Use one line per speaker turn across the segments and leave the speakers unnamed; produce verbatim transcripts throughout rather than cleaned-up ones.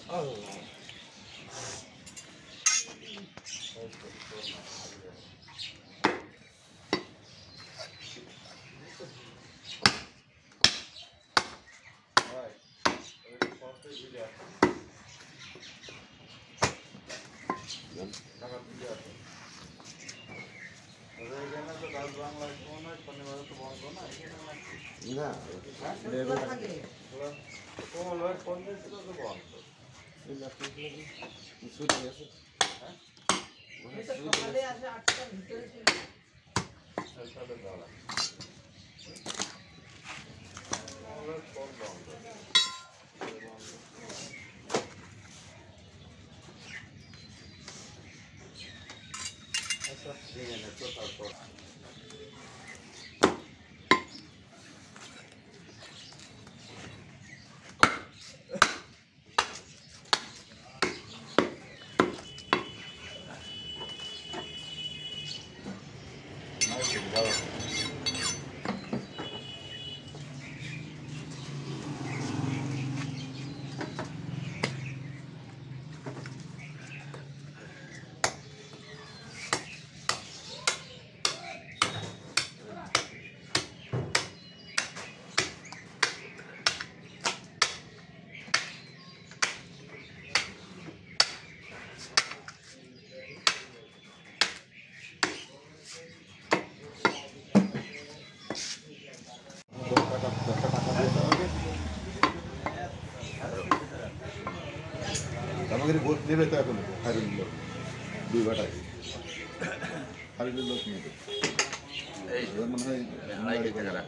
আমাদের গোল নেবে তো এখন হারিয়ে লোক দুই বাটায় হারিয়ে লোক নেবে এই মনে হয় আড়াই কেজি টাকা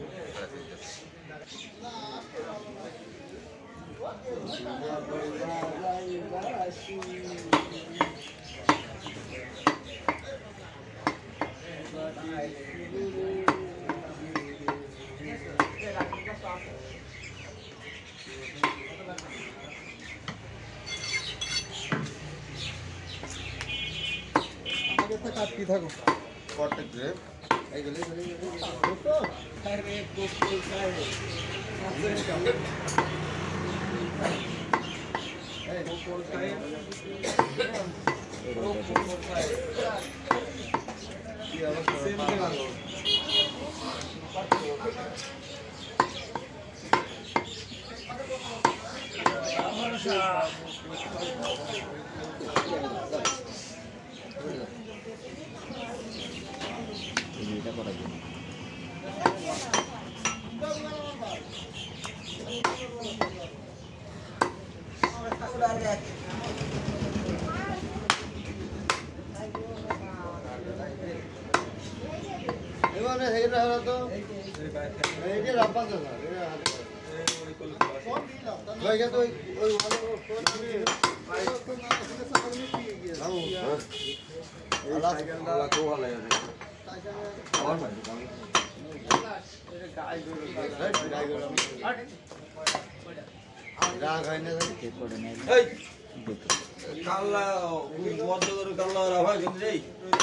কাটতে থাকো
কটে গ্রেপ
এই গলে গলে তো আরে কোকো খায় এই কোকো খায় কোকো খায় কি অবস্থা সেম দেওয়া এটা করা যায় এবারে হেইরা হলো তো এই যে রাপান দাও ভাই গা তো ওই ভালো ফোন করে ভাই তো না আসলে সকালে নিয়ে গিয়ে আল্লাহ আল্লাহ তো ভালো লাগে আমার ভাই গায় গরু গায় গরু রাগ হয় না ঠিক করে না এই কাল্লা বদ্ধ করে কাল্লা রা ভাই কিন্তু এই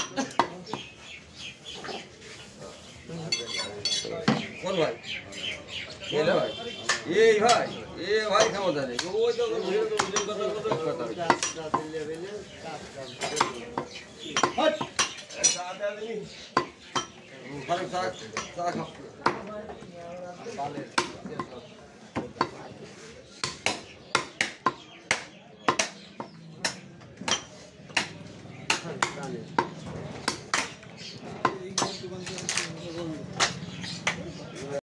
কোন ভাই এলো ভাই এই ভাই এ ভাই ক্ষমতা নেই ওই তো ভিড় তো ভিড় কথা কথা কথা দিলে দিলে হট সাদা দিনি ভালো সাক সাক বালে